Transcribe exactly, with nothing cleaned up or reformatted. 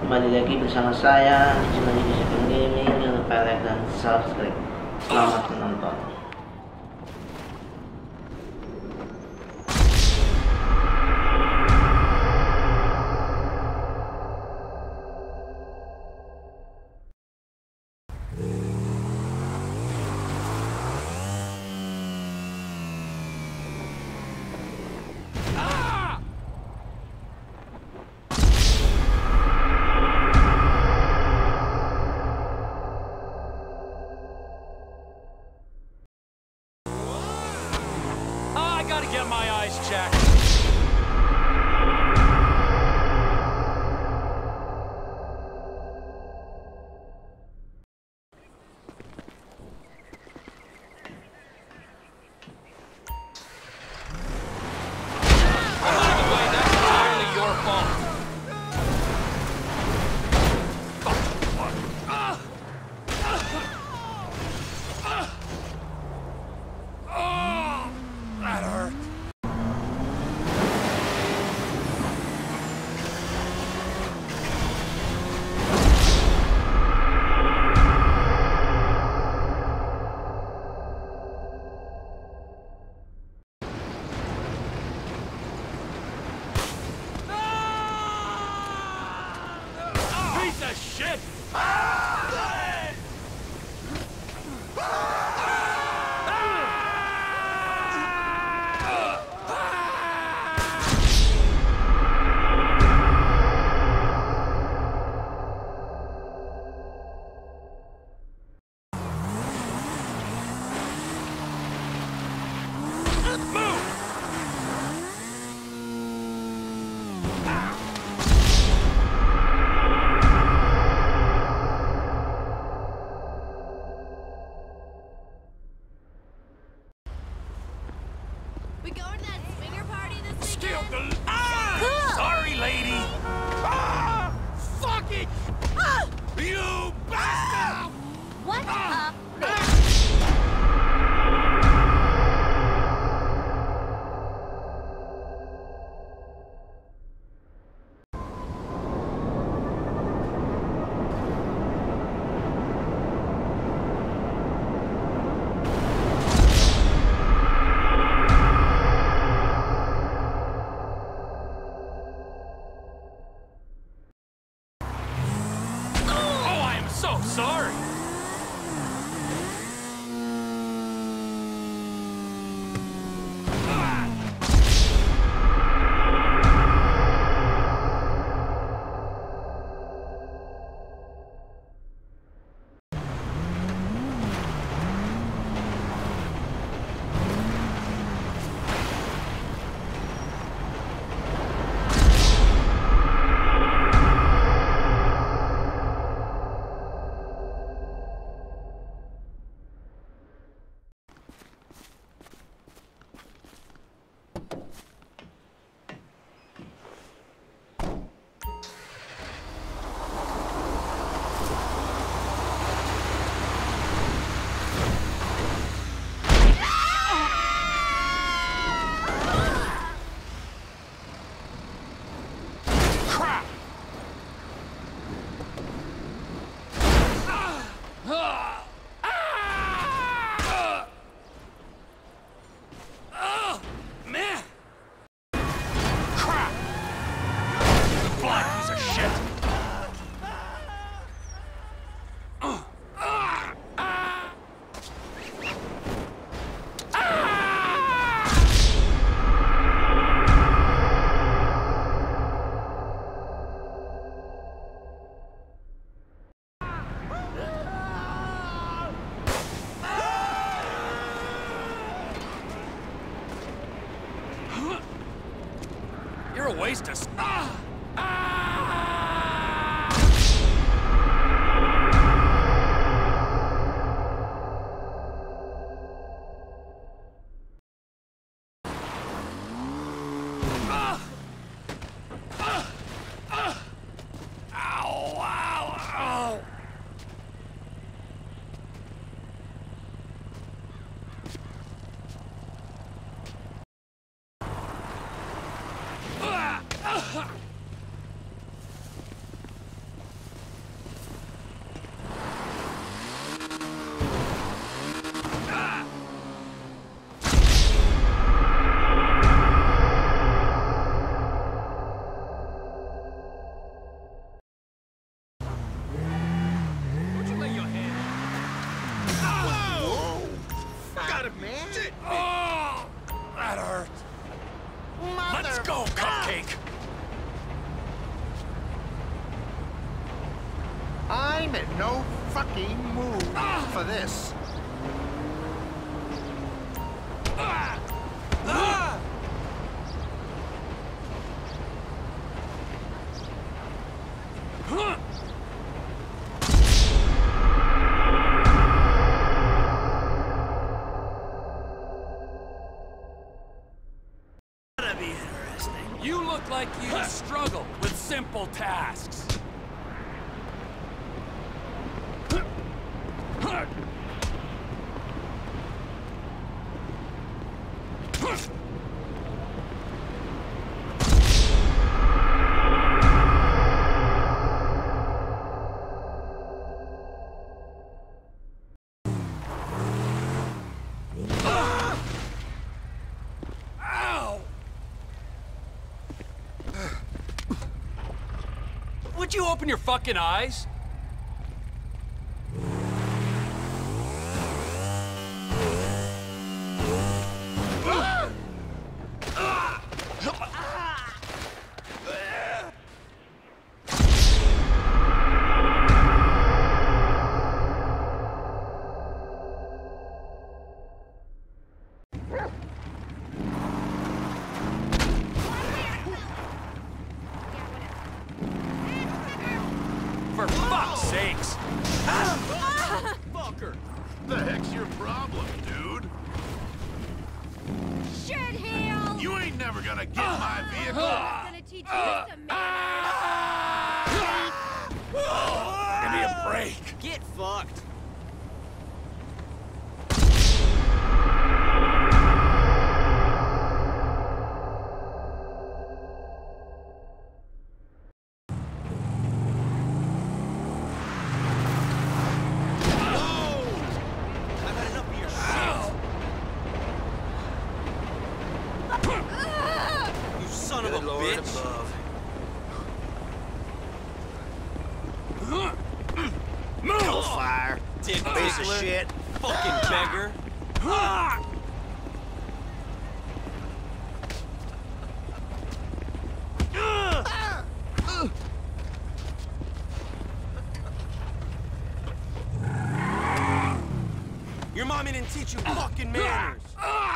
Kembali lagi bersama saya di channel Seven Gaming. Jangan lupa like dan subscribe. Selamat menonton. I gotta get my eyes checked. By the way, that's entirely your fault. That hurt. Piece of shit! We going to that swinger party this Still weekend? the ah! Cool. Sorry, lady. Ah! Fuck it! Ah! You bastard! What Ah! a bitch! Oh, I am so sorry. Ah! Crap! Ah! Ah! Ah! Oh, man! Crap! Blind piece of shit! Ah! Ah! Ah! Ah! You're a waste of... Ah! Ah! Ah! Ah! Ah! Ow! Ow! Ow! Ah! Ah! go, Cupcake! I'm in no fucking mood for this. Ah! Ah! Huh! That'd be interesting. You look like you struggle with simple tasks. Ow! Would you open your fucking eyes? For fuck's sakes! Fucker! The heck's your problem, dude? Shit, heel! You ain't never gonna get my vehicle. I'm gonna teach you some manners. Give me a break! Get fucked. I've had enough of your shit. You son of a bitch. Move! Hellfire. Dick piece of shit. Fucking beggar. Ah! Your mommy didn't teach you fucking manners.